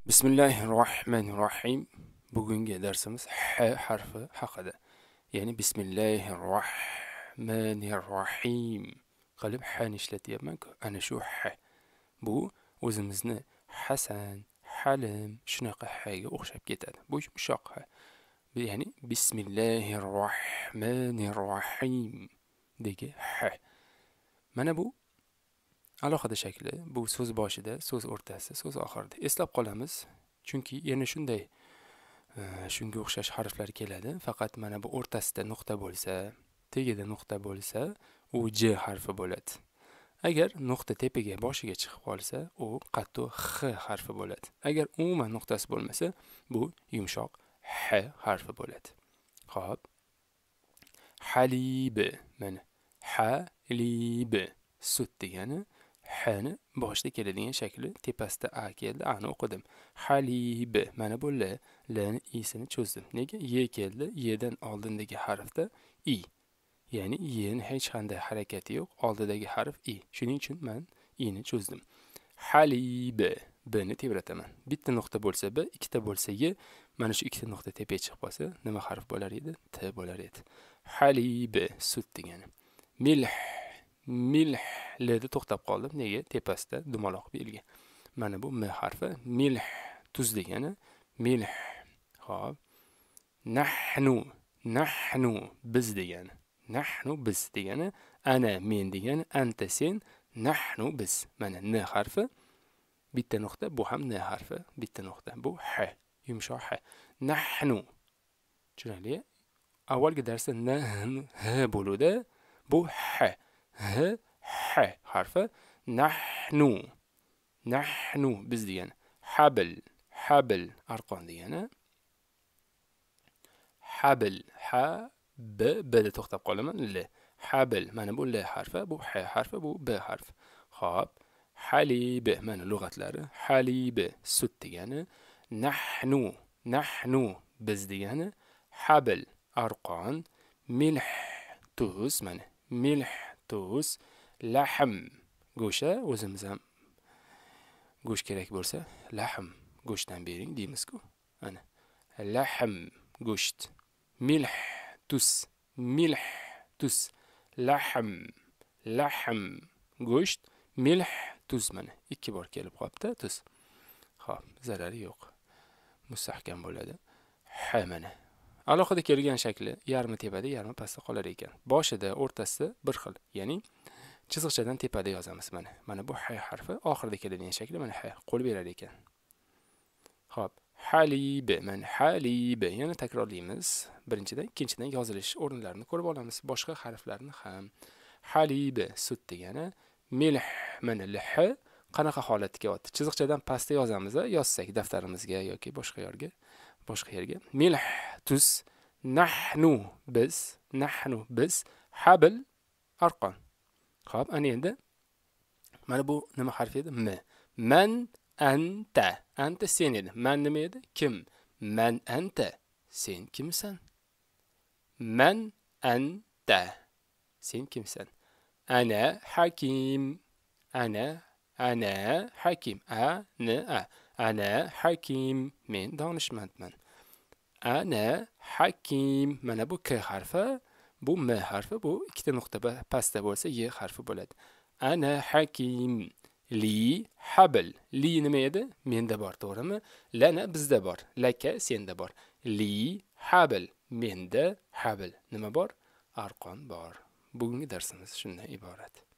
Bismillahirrohmanirrohim. Bugungi darsimiz H harfi haqida. Ya'ni Bismillahirrohmanirrohim qilib H'ni ishlatyapman-ku. Ana shu H. Bu o'zimizni Hasan, Halim shunaqa H'ga o'xshab ketadi. Bu yumshoq H. Ya'ni Bismillahirrohmanirrohim degi H. Mana bu alohida shakli. Bu so'z boshida, so'z o'rtasi, so'z oxirida. Eslab qolamiz. Chunki yana shunday shunga o'xshash harflar keladi. Faqat mana bu o'rtasida nuqta bo'lsa, tagida nuqta bo'lsa, u J harfi bo'ladi. Agar nuqta tepaga, boshiga chiqib qolsa, u qattiq X harfi bo'ladi. Agar umuman nuqtasi bo'lmasa, bu yumshoq H harfi bo'ladi. Xo'p. Halib. Mana halib. Sut degani H'ni boshida keladigan shakli, tepasida A keldi, A'ni o'qidim. Halib. Mana bu L. L'ni i'sini cho'zdim. Nega? Y keldi. Y'dan oldindagi harfda I. Ya'ni Y'ni hech qanday harakati yo'q. Oldidagi harf I. Shuning uchun men I'ni cho'zdim. Halib. B'ni tebrataman. Bitta nuqta bo'lsa B, ikkita bo'lsa Y. Mana shu ikkita nuqta tepaga chiqib qolsa, nima harf bo'lar edi? T bo'lar edi. Halib. Sut degani. Milh. Milh. L'da to'xtab qoldim. Nega? Tepasida dumaloq belgi. Mana bu M harfi. Milh. Tuz degani. Milh. Xo'p. Nahnu. Nahnu. Biz degani. Nahnu biz degani. Ana men degani. Anta sen. Nahnu biz. Mana N harfi. Bitta nuqta. Bu ham N harfi. Bitta nuqta. Bu H. Yumshoq H. Nahnu. Tushunarli? Avvalgi darsda N, H bo'ludi. Bu H. H. H harfi. Nahnu. Nahnu biz degani. Habl. Habl arqon degani. Habl. Ha. B. B'da to'xtab qolaman. L. Habl. Mana bu L harfi. Bu H harfi. Bu B harfi. Xo'p. Halib. Mana lug'atlari. Halib. Sut degani. Nahnu. Nahnu. Biz degani. Habl. Arqon. Milh. Tuz. Mana. Milh. Tuz. Lahm. Go'sha. O'zimiz ham go'sht kerak bo'lsa, lahm. Go'shtdan bering deymiz-ku. Ana. Lahm. Go'sht. Milh. Tuz. Milh. Tuz. Lahm. Lahm. Go'sht. Milh. Tuz. Mana. 2 bor kelib qolibdi tuz. Xo'p, zarari yo'q. Mustahkam bo'ladi. Ha mana. Alohida kelgan shakli yarmi tepada, yarmi pastda qolar ekan. Boshida, o'rtasida bir xil. Ya'ni chiziqchadan tepada yozamiz mana. Mana bu H harfi oxirida keladigan shakli mana H. Qo'l berar ekan. Xo'p. Halib. Mana halib. Yana takrorlaymiz. Birinchidan, ikkinchidan yozilish o'rinlarini ko'rib olamiz. Boshqa harflarni ham. Halib. Sut degani. Milh. Mana L. Qanaqa holatga kelyapti? Chiziqchadan pastda yozamiz, yozsak daftarimizga yoki boshqa yerga. Milh. Tuz. Nahnu. Biz. Nahnu. Biz. Habl. Arqon. Xo'p, ana endi mana bu nima harfi edi? M. Man anta. Anta sen edi. Man nima edi? Kim? Man anta. Sen kimsan? Man anta. Sen kimsan? Ana hakim. Ana hakim. Ana hakim. Men donishmandman. Ana hakim. Mana bu K harfi. Bu M harfi. Bu ikkita nuqta pastda bo'lsa Y harfi bo'ladi. Ana hakim. Li habl. Li nima edi? Menda bor, to'g'rimi? Lana bizda bor. Laka senda bor. Li habl. Menda habl. Nima bor? Arqon bor. Bugungi darsimiz shundan iborat.